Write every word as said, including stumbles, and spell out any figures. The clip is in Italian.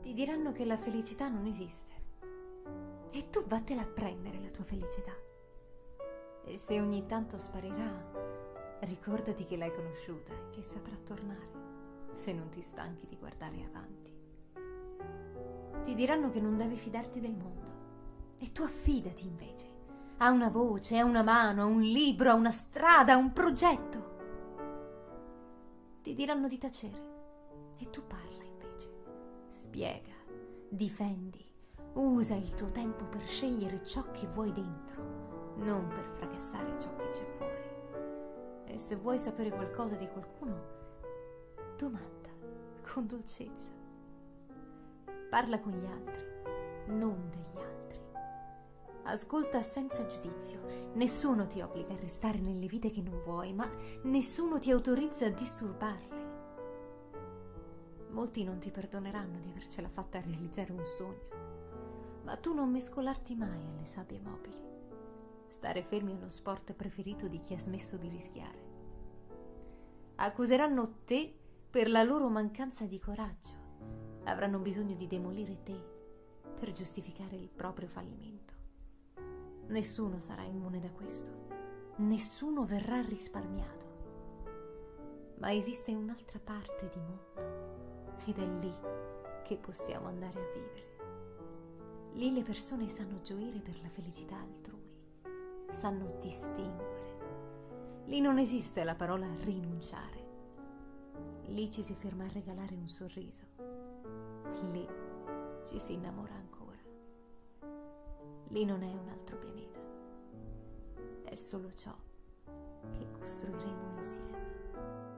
Ti diranno che la felicità non esiste. E tu vattela a prendere la tua felicità. E se ogni tanto sparirà, ricordati che l'hai conosciuta e che saprà tornare, se non ti stanchi di guardare avanti. Ti diranno che non devi fidarti del mondo. E tu affidati invece a una voce, a una mano, a un libro, a una strada, a un progetto. Ti diranno di tacere e tu parla invece. Spiega, difendi, usa il tuo tempo per scegliere ciò che vuoi dentro, non per fracassare ciò che c'è fuori. E se vuoi sapere qualcosa di qualcuno, domanda con dolcezza. Parla con gli altri, non degli altri. Ascolta senza giudizio. Nessuno ti obbliga a restare nelle vite che non vuoi, ma nessuno ti autorizza a disturbarle. Molti non ti perdoneranno di avercela fatta a realizzare un sogno, ma tu non mescolarti mai alle sabbie mobili. Stare fermi è lo sport preferito di chi ha smesso di rischiare. Accuseranno te per la loro mancanza di coraggio. Avranno bisogno di demolire te per giustificare il proprio fallimento. Nessuno sarà immune da questo. Nessuno verrà risparmiato. Ma esiste un'altra parte di mondo ed è lì che possiamo andare a vivere. Lì le persone sanno gioire per la felicità altrui, sanno distinguere. Lì non esiste la parola rinunciare. Lì ci si ferma a regalare un sorriso. Lì ci si innamora ancora. Lì non è un altro pianeta, è solo ciò che costruiremo insieme.